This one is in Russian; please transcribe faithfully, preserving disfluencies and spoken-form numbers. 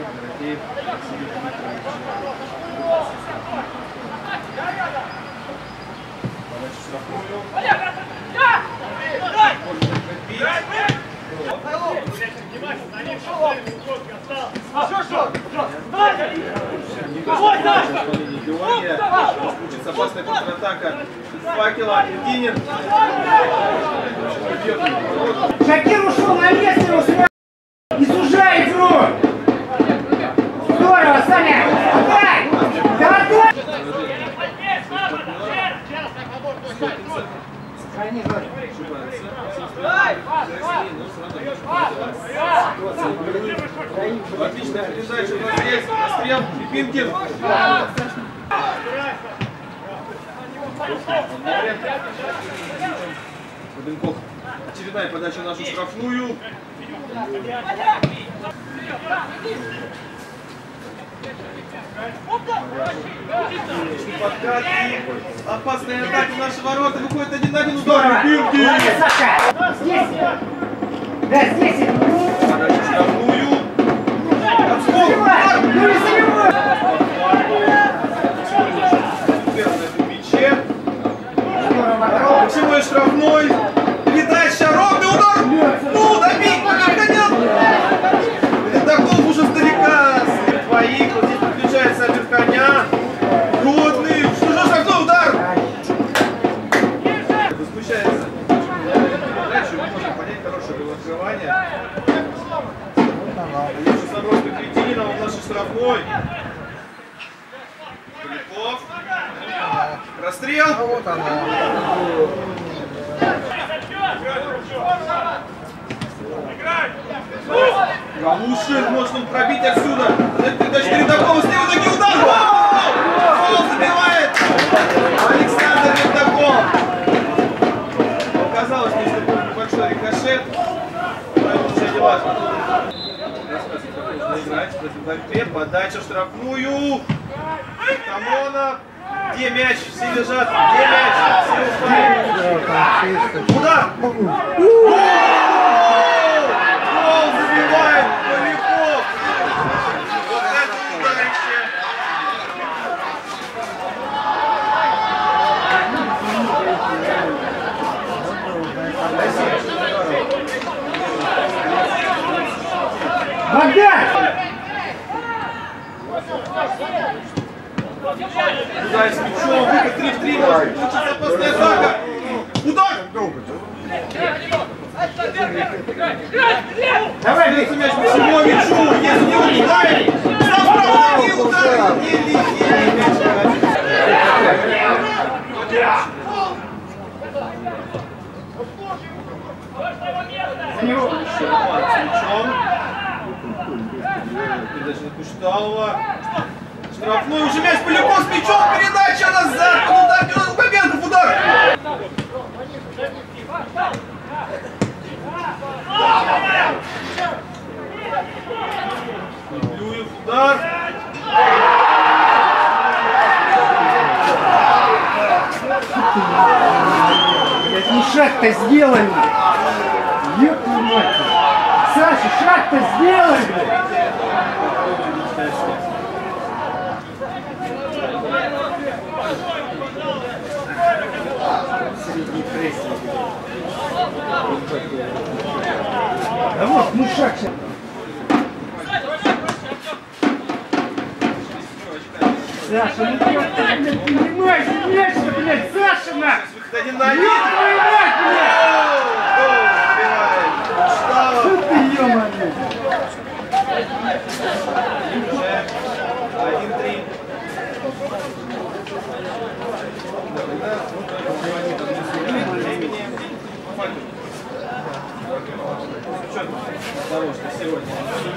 Будет опасная контратака Факела. Евгений. Шакир ушел на место, не сужай игру! Здорово, Саня! Давай! Давай, давай! Сохрани, Отличная передача, расстрел, Пипинкин. Руденков. Очередная подача в нашу штрафную. Подкат и опасная атака в наши ворота. Выходит один на один удар. Пипинкин. Здесь! Да, здесь! Подача в штрафную. Отскок. Ну не забивай! Ключевой штрафной. Передача. Ровный удар. Ну, добить. Ледоков уже сдалека. Двоих. Вот здесь подключается Аберканян. Родный. Что же штрафной удар? Возмущается. Дальше мы можем понять хорошее было открывание. Алексей Сабровский Кретинов в нашей штрафной. Поляков. Расстрел. А вот она. Галушин, может он пробить отсюда. Передача Передакова, слева ноги удар. Гол забивает Александр Передаков. Показалось, что был небольшой рикошет. Но это уже не важно. Нужно играть против борьбе. Подача в штрафную. Тамонов. Где мяч? Все лежат. Где мяч? Все устали. Удар! Гол забивает Поляков. Вот это ударище. Богдан! Удар с мячом, выход три в три, может получиться опасная атака. Удар! Давай, Бьется мяч по всему мячу, если не ударит, справа не ударит, еле-еле мяч. За него! С мячом. Передача на Кушталова. Штрафной уже мяч, Поляков с мячом, передача назад, удар, Георгий Бабенков, удар! Люев, удар! Блять, ну шаг-то сделай! Ёб твою мать! Саша, шаг-то сделай, блядь! Да вот, ну шаг сейчас. Саша, ну ты, блядь, понимаешь, мяч-то, блядь, Саша, на! Один на один! Ёб твою мать, блядь! Гол! Что ты, ё-моё? один-три. Что того, что сегодня